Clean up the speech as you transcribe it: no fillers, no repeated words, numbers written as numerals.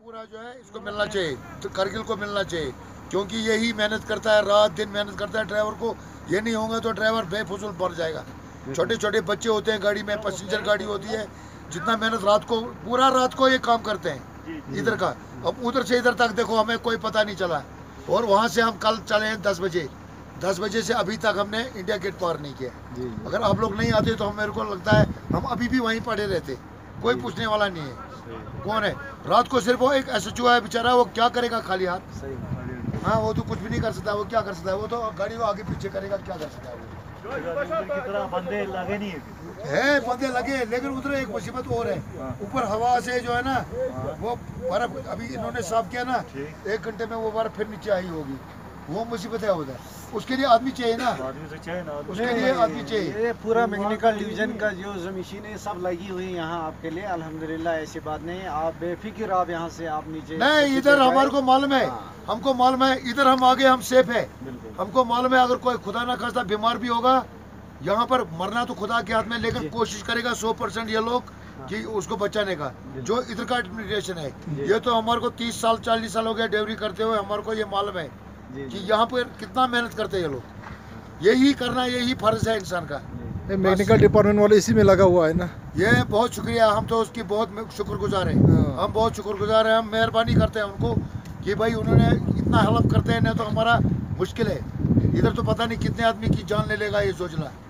पूरा जो है इसको मिलना चाहिए, तो करगिल को मिलना चाहिए, क्योंकि यही मेहनत करता है, रात दिन मेहनत करता है। ड्राइवर को ये नहीं होगा तो ड्राइवर बेफजूल बढ़ जाएगा। छोटे छोटे बच्चे होते हैं गाड़ी में, पैसेंजर गाड़ी होती है, जितना मेहनत रात को, पूरा रात को ये काम करते हैं इधर का। अब उधर से इधर तक देखो हमें कोई पता नहीं चला, और वहाँ से हम कल चले हैं 10 बजे से अभी तक हमने इंडिया गेट पार नहीं किया। अगर आप लोग नहीं आते तो मेरे को लगता है हम अभी भी वहीं पड़े रहते, कोई पूछने वाला नहीं है। कौन है रात को, सिर्फ वो एक SHO है बेचारा, वो क्या करेगा खाली हाथ। हाँ, वो तो कुछ भी नहीं कर सकता, वो क्या कर सकता है, वो तो गाड़ी को आगे पीछे करेगा, क्या कर सकता है वो। बंदे लगे नहीं है, बंदे लगे, लेकिन उधर एक मुसीबत और है, ऊपर हवा से जो है ना वो बर्फ, अभी इन्होंने साफ किया ना, 1 घंटे में वो बर्फ फिर नीचे आई होगी, वो मुसीबत है उधर। उसके लिए आदमी चाहिए ना, उसके लिए आदमी चाहिए। ये पूरा मैकेनिकल डिवीजन का जो मशीनें सब लगी हुई है यहाँ आपके लिए, अल्हम्दुलिल्लाह। ऐसी बात नहीं, आप बेफिक्र, आप यहाँ से आप नीचे नहीं, इधर हमारे को मालूम है, हमको मालूम है इधर हम आगे हम सेफ है। हमको मालूम है अगर कोई खुदा ना खास्ता बीमार भी होगा, यहाँ पर मरना तो खुदा के हाथ में, लेकिन कोशिश करेगा 100% ये लोग कि उसको बचाने का। जो इधर का एडमिनिस्ट्रेशन है, ये तो हमारे को 30 साल 40 साल हो गया डिलीवरी करते हुए, हमारे को ये मालूम है कि यहाँ पर कितना मेहनत करते हैं ये लोग। यही करना, यही फर्ज है इंसान का। मैकेनिकल डिपार्टमेंट वाले इसी में लगा हुआ है ना। ये बहुत शुक्रिया, हम तो उसकी बहुत शुक्रगुजार हैं। हम बहुत शुक्रगुजार हैं, हम मेहरबानी करते हैं उनको कि भाई उन्होंने इतना हेल्प करते हैं, नहीं तो हमारा मुश्किल है। इधर तो पता नहीं कितने आदमी की जान ले लेगा ये जोजिला।